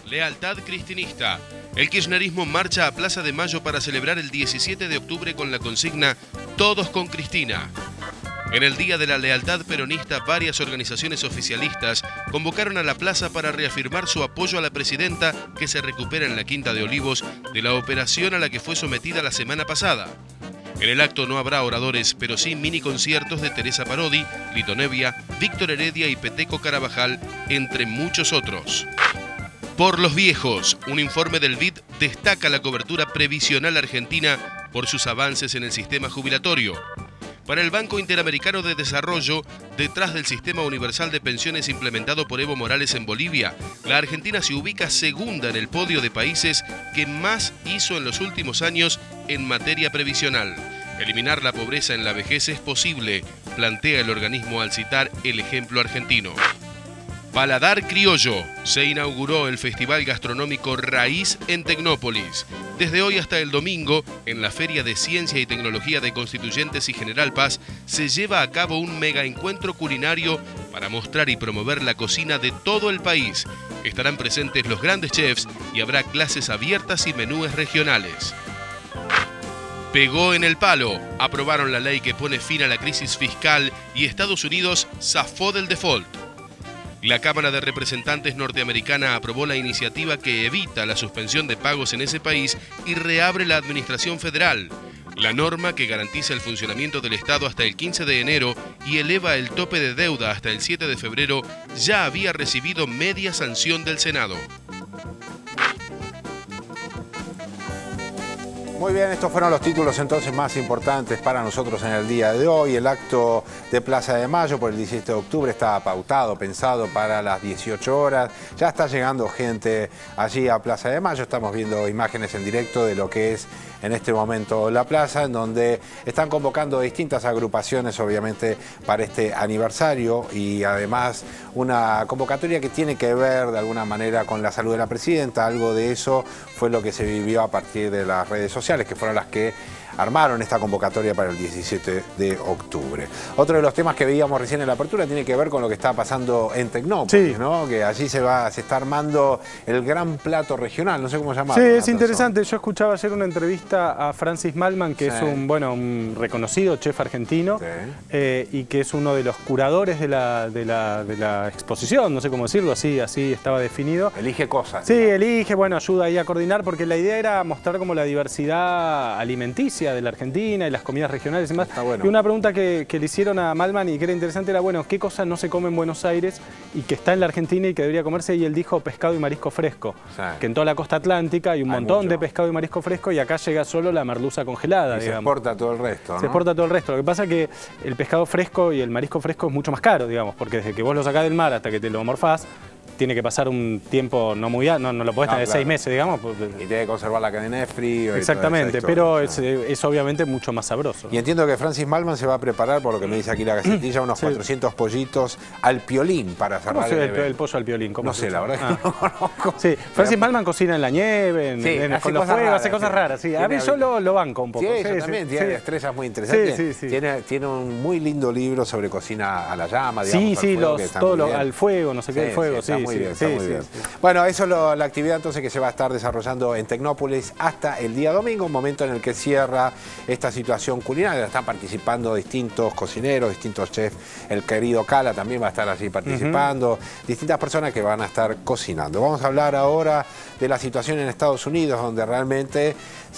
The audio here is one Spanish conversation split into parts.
Lealtad cristinista. El kirchnerismo marcha a Plaza de Mayo para celebrar el 17 de octubre con la consigna Todos con Cristina. En el Día de la Lealtad Peronista, varias organizaciones oficialistas convocaron a la plaza para reafirmar su apoyo a la presidenta que se recupera en la Quinta de Olivos de la operación a la que fue sometida la semana pasada. En el acto no habrá oradores, pero sí mini conciertos de Teresa Parodi, Lito Nebbia, Víctor Heredia y Peteco Carabajal, entre muchos otros. Por los viejos, un informe del BID destaca la cobertura previsional argentina por sus avances en el sistema jubilatorio. Para el Banco Interamericano de Desarrollo, detrás del sistema universal de pensiones implementado por Evo Morales en Bolivia, la Argentina se ubica segunda en el podio de países que más hizo en los últimos años en materia previsional. Eliminar la pobreza en la vejez es posible, plantea el organismo al citar el ejemplo argentino. Paladar Criollo. Se inauguró el Festival Gastronómico Raíz en Tecnópolis. Desde hoy hasta el domingo, en la Feria de Ciencia y Tecnología de Constituyentes y General Paz, se lleva a cabo un mega encuentro culinario para mostrar y promover la cocina de todo el país. Estarán presentes los grandes chefs y habrá clases abiertas y menúes regionales. Pegó en el palo. Aprobaron la ley que pone fin a la crisis fiscal y Estados Unidos zafó del default. La Cámara de Representantes norteamericana aprobó la iniciativa que evita la suspensión de pagos en ese país y reabre la administración federal. La norma que garantiza el funcionamiento del Estado hasta el 15 de enero y eleva el tope de deuda hasta el 7 de febrero ya había recibido media sanción del Senado. Muy bien, estos fueron los títulos entonces más importantes para nosotros en el día de hoy. El acto de Plaza de Mayo por el 17 de octubre estaba pautado, pensado para las 18 horas. Ya está llegando gente allí a Plaza de Mayo. Estamos viendo imágenes en directo de lo que es en este momento la plaza, en donde están convocando distintas agrupaciones, obviamente, para este aniversario y además una convocatoria que tiene que ver de alguna manera con la salud de la presidenta. Algo de eso fue lo que se vivió a partir de las redes sociales, que fueron las que armaron esta convocatoria para el 17 de octubre. Otro de los temas que veíamos recién en la apertura tiene que ver con lo que está pasando en Tecnópolis, sí, ¿no? Que allí se está armando el gran plato regional, no sé cómo llamarlo. Sí, es interesante. Yo escuchaba ayer una entrevista a Francis Mallmann, que es un reconocido chef argentino, y que es uno de los curadores de la exposición, no sé cómo decirlo, así estaba definido. Elige cosas. Sí, elige, ayuda ahí a coordinar, porque la idea era mostrar como la diversidad alimenticia de la Argentina y las comidas regionales y demás. Está bueno. Y una pregunta que le hicieron a Mallmann y que era interesante era, ¿qué cosa no se come en Buenos Aires y que está en la Argentina y que debería comerse? Y él dijo pescado y marisco fresco, que en toda la costa atlántica hay un montón de pescado y marisco fresco y acá llega solo la merluza congelada, y digamos. Se exporta todo el resto, ¿no? Se exporta todo el resto. Lo que pasa es que el pescado fresco y el marisco fresco es mucho más caro, digamos, porque desde que vos lo sacás del mar hasta que te lo morfás, tiene que pasar un tiempo no muy no lo podés tener 6 meses, digamos. Y tiene que conservar la cadena de frío. Exactamente, y pero es obviamente mucho más sabroso. Y entiendo que Francis Mallmann se va a preparar, por lo que me dice aquí la gacetilla, unos 400 pollitos al piolín para cerrar el pollo al piolín? No sé, la verdad es que no conozco. Sí, Francis Mallmann cocina en la nieve, con los fuegos, hace cosas raras. Sí. A mí yo lo banco un poco. Sí, yo también, tiene destrezas muy interesantes. Tiene un muy lindo libro sobre cocina a la llama, digamos. Sí, todo al fuego, no sé qué, el fuego. Está muy bien. Bueno, eso es la actividad entonces que se va a estar desarrollando en Tecnópolis hasta el día domingo, un momento en el que cierra esta situación culinaria. Están participando distintos cocineros, distintos chefs. El querido Cala también va a estar allí participando. Distintas personas que van a estar cocinando. Vamos a hablar ahora de la situación en Estados Unidos, donde realmente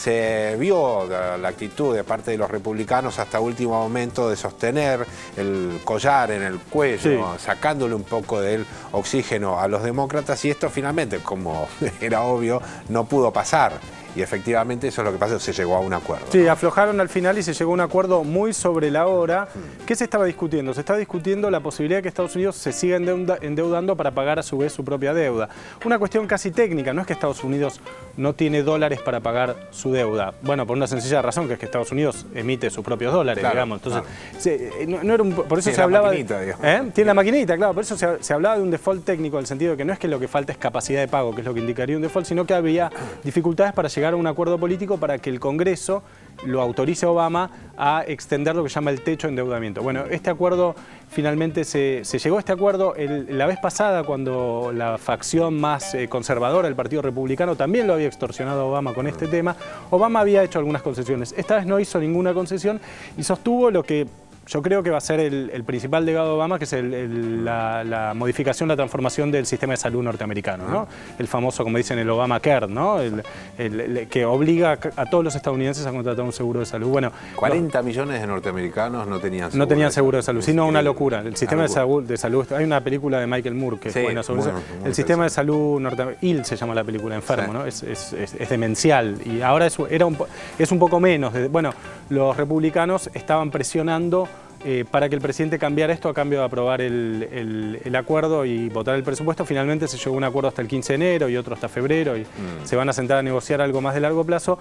se vio la actitud de parte de los republicanos hasta último momento de sostener el collar en el cuello, sacándole un poco del oxígeno a los demócratas, y esto finalmente, como era obvio, no pudo pasar. Y efectivamente eso es lo que pasó, se llegó a un acuerdo. Sí, aflojaron al final y se llegó a un acuerdo muy sobre la hora. ¿Qué se estaba discutiendo? Se estaba discutiendo la posibilidad de que Estados Unidos se siga endeudando para pagar a su vez su propia deuda. Una cuestión casi técnica, no es que Estados Unidos no tiene dólares para pagar su deuda. Bueno, por una sencilla razón, que es que Estados Unidos emite sus propios dólares, digamos. Entonces, no era por eso se hablaba... Tiene la maquinita, claro. Por eso se hablaba de un default técnico, en el sentido de que no es que lo que falta es capacidad de pago, que es lo que indicaría un default, sino que había dificultades para llegar a un acuerdo político para que el Congreso lo autorice Obama a extender lo que se llama el techo de endeudamiento. Bueno, este acuerdo finalmente se llegó a este acuerdo la vez pasada, cuando la facción más conservadora del Partido Republicano también lo había extorsionado a Obama con este tema. Obama había hecho algunas concesiones. Esta vez no hizo ninguna concesión y sostuvo lo que yo creo que va a ser el principal legado de Obama, que es la modificación, la transformación del sistema de salud norteamericano, ¿no? El famoso, como dicen, el Obamacare, ¿no? Que obliga a todos los estadounidenses a contratar un seguro de salud. Bueno, 40 millones de norteamericanos no tenían seguro. No tenían seguro de salud, sino una locura. El sistema de salud, hay una película de Michael Moore que es buena sobre eso. El sistema de salud norteamericano, IL se llama la película, enfermo, ¿no? Es demencial. Y ahora es un poco menos. Bueno, los republicanos estaban presionando para que el presidente cambiara esto a cambio de aprobar el acuerdo y votar el presupuesto. Finalmente se llegó a un acuerdo hasta el 15 de enero y otro hasta febrero y se van a sentar a negociar algo más de largo plazo.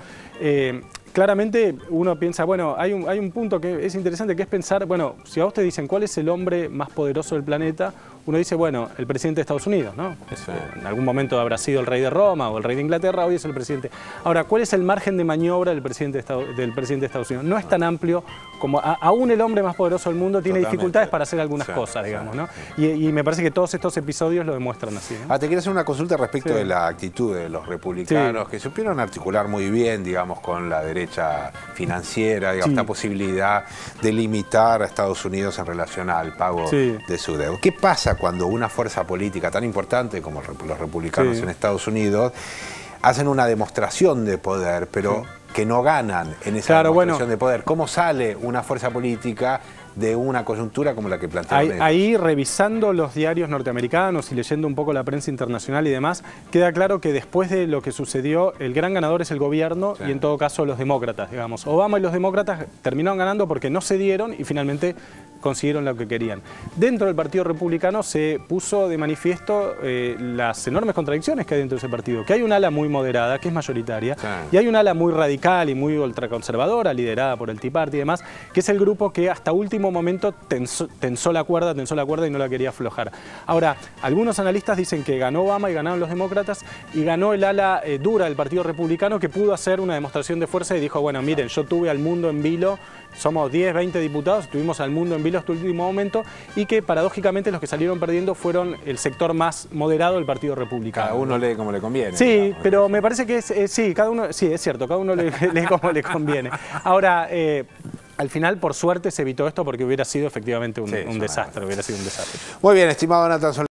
Claramente uno piensa, bueno, hay un punto que es interesante, que es pensar, bueno, si a vos te dicen cuál es el hombre más poderoso del planeta, uno dice, bueno, el presidente de Estados Unidos, ¿no? En algún momento habrá sido el rey de Roma o el rey de Inglaterra, hoy es el presidente. Ahora, ¿cuál es el margen de maniobra del presidente de Estados Unidos? No es tan amplio como aún el hombre más poderoso del mundo tiene dificultades para hacer algunas cosas, digamos, ¿no? Y me parece que todos estos episodios lo demuestran así, ¿no? Te quiero hacer una consulta respecto de la actitud de los republicanos, que supieron articular muy bien, digamos, con la derecha financiera, digamos, esta posibilidad de limitar a Estados Unidos en relación al pago de su deuda. ¿Qué pasa cuando una fuerza política tan importante como los republicanos en Estados Unidos hacen una demostración de poder, pero que no ganan en esa demostración de poder? ¿Cómo sale una fuerza política de una coyuntura como la que plantearon? Ahí, revisando los diarios norteamericanos y leyendo un poco la prensa internacional y demás, queda claro que después de lo que sucedió, el gran ganador es el gobierno y en todo caso los demócratas, digamos. Obama y los demócratas terminaron ganando porque no cedieron y finalmente consiguieron lo que querían. Dentro del Partido Republicano se puso de manifiesto las enormes contradicciones que hay dentro de ese partido, que hay un ala muy moderada, que es mayoritaria, y hay un ala muy radical y muy ultraconservadora, liderada por el Tea Party y demás, que es el grupo que hasta último momento tensó la cuerda y no la quería aflojar. Ahora, algunos analistas dicen que ganó Obama y ganaron los demócratas y ganó el ala dura del Partido Republicano, que pudo hacer una demostración de fuerza y dijo, bueno, miren, yo tuve al mundo en vilo, somos 10, 20 diputados, tuvimos al mundo en vilo hasta el último momento, y que paradójicamente los que salieron perdiendo fueron el sector más moderado del Partido Republicano. Cada uno lee como le conviene. Sí, digamos, pero me parece que cada uno lee como le conviene. Ahora, al final, por suerte, se evitó esto porque hubiera sido efectivamente un desastre, hubiera sido un desastre. Muy bien, estimado Nathan Solís.